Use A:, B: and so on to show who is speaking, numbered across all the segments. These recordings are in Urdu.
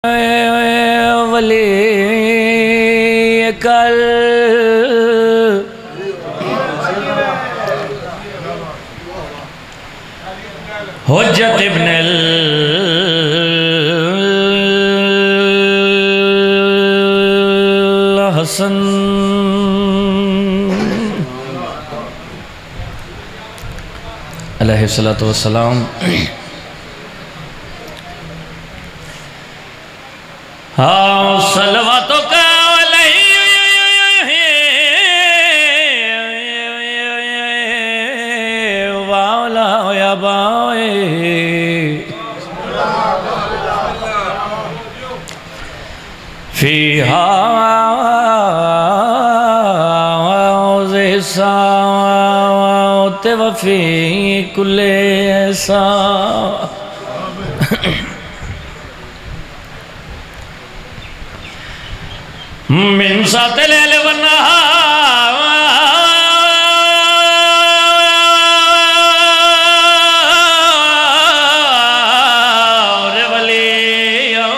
A: ولی کل حجت ابن الحسن علیہ السلام صلواتو کا علیہ والا یا بائے فیہا زیسا وفی کل ایسا من سات لیل والنہار ولیوں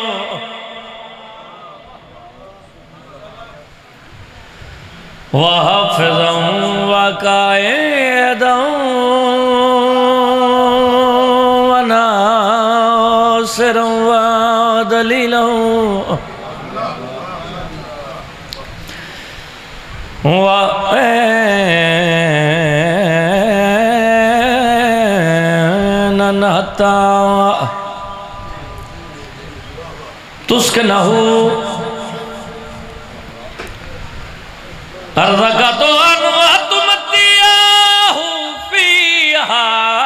A: وحفظوں وقائدوں وناصروں ودلیلوں وَأَنَّنَّهَتَّى تُسْكِنَهُ أَرْضَكَتُ أَنْوَاتُ مَتِّيَاهُ فِيهَا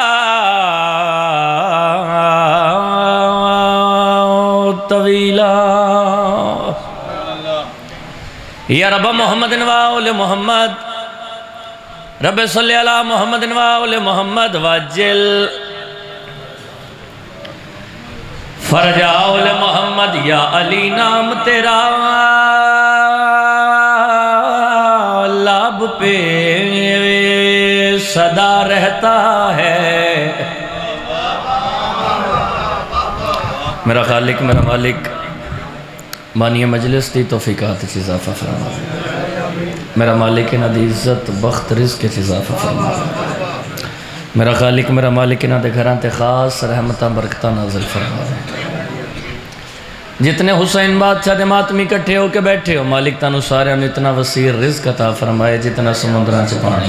A: طَوِيلًا یا رب محمد وآل محمد رب صلی علی محمد وآل محمد وجل فرج آل محمد یا علی نام تیرا لب پہ صدا رہتا ہے میرا خالق میرا مالک بانی مجلس دی توفیقات کی اضافہ فرما میرا مالک نہ دی عزت بخت رزق کی اضافہ فرما میرا خالق میرا مالک نہ دے گھران تے خاص رحمتہ برکتہ نازل فرما جتنے حسین بادشاہ دے ماتمی کٹھے ہو کے بیٹھے ہو مالک تانو سارے انہوں اتنا وسیع رزق عطا فرمائے جتنا سمندران سے پانی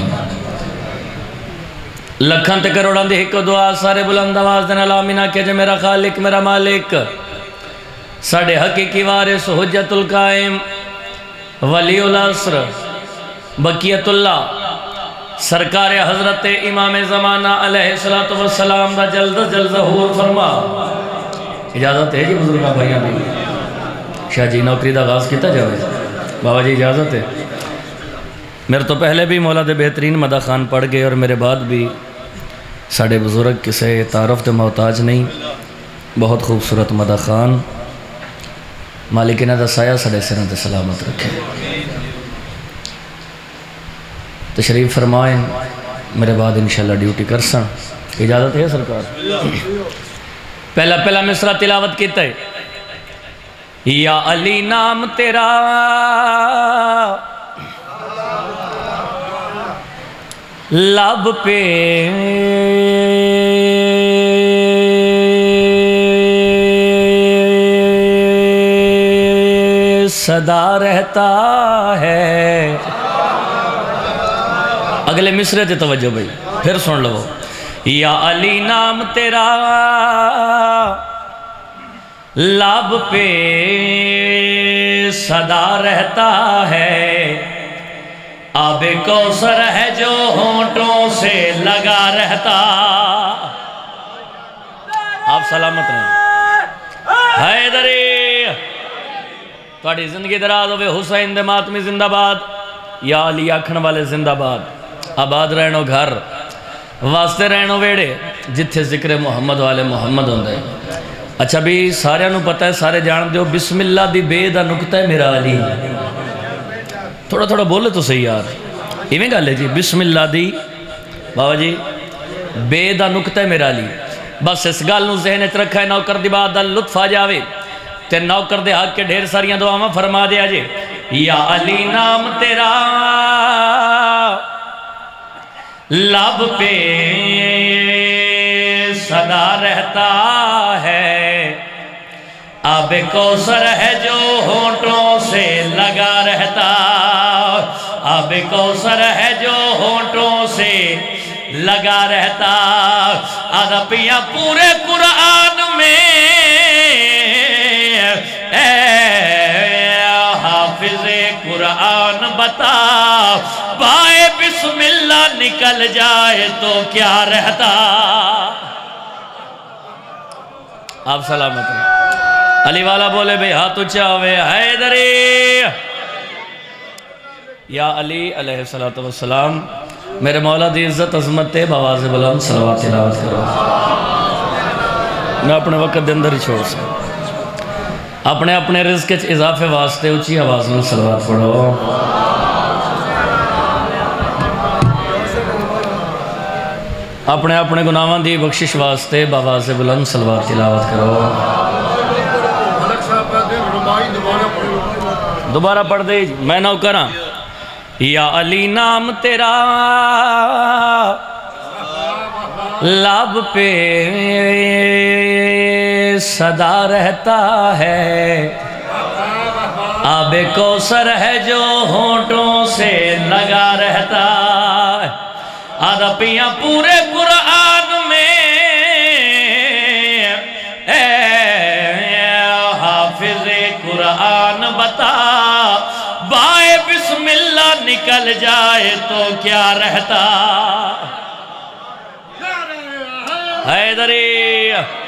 A: لکھان تے کروڑان دی ہکو دعا سارے بلند آواز دینا لامینہ کہ جے میرا خالق میرا مالک ساڑھے حقیقی وارث حجت القائم ولی العصر بقیت اللہ سرکار حضرت امام زمانہ علیہ السلام دا جلد ظہور فرما اجازت ہے جی بزرگاں بھائیاں بھی شاہ جی نوکری دا آغاز کیتا جاوے بابا جی اجازت ہے میرے تو پہلے بھی مولا دے بہترین مدہ خان پڑھ گئے اور میرے بعد بھی ساڑھے بزرگ کسے تعارف دے محتاج نہیں بہت خوبصورت مدہ خان مالک نے دا سایہ سڑے سرن تے سلامت رکھے تشریف فرمائیں میرے بعد انشاءاللہ ڈیوٹی کرساں اجازت ہے سرکار پہلا مصرع تلاوت کیتا ہے یا علی نام تیرا لب پہ صدا رہتا ہے اگلے مصرے تے توجہ بھائی پھر سن لو یا علی نام تیرا لب پہ صدا رہتا ہے آب کوثر ہے جو ہونٹوں سے لگا رہتا آپ سلامت رہیں حیدری تھوڑی زندگی دراز ہوئے حسین دے ماتمی زندہ باد یا علی آکھن والے زندہ باد آباد رہنو گھر واسطے رہنو ویڑے جتھے ذکر محمد والے محمد ہوندے اچھا بھی سارے انہوں پتہ ہے سارے جان دیو بسم اللہ دی بے دا نکتہ ہے میرا علی تھوڑا بولے تو صحیح یار ایویں گا لے جی بسم اللہ دی بابا جی بے دا نکتہ ہے میرا علی بس اس گال نو ذہن اچھ رکھا ہے نوکر دی بات دا لطف آ جاوے تے نوکر دے حق کے ڈھیر ساریاں دعاواں فرما دیا جے یا علی نام تیرا لب پہ سدا رہتا ہے آب کوثر ہے جو ہونٹوں سے لگا رہتا آب کوثر ہے جو ہونٹوں سے لگا رہتا عربیاں پورے قرآن میں اے حافظ قرآن بتا بائے بسم اللہ نکل جائے تو کیا رہتا آپ سلامت ہیں علی والا بولے بھئی ہاتھ اچھاوے حیدری یا علی علیہ السلام میرے مولا دی عزت عظمت تے بآواز بلند صلوات تلاوت کرو میں اپنے وقت دے اندر ہی چھوڑ سکتا اپنے اپنے رزق کے اضافے واسطے اچھی آواز میں صلوات پڑھو اپنے اپنے گناہاں دی بخشش واسطے بآواز بلند صلوات تلاوت کرو دوبارہ پڑھ دے میں نہ کراں یا علی نام تیرا لب پہ صدا رہتا ہے آب کوثر ہے جو ہونٹوں سے لگا رہتا عربیاں پورے قرآن میں اے حافظ قرآن بتا بائے بسم اللہ نکل جائے تو کیا رہتا حیدری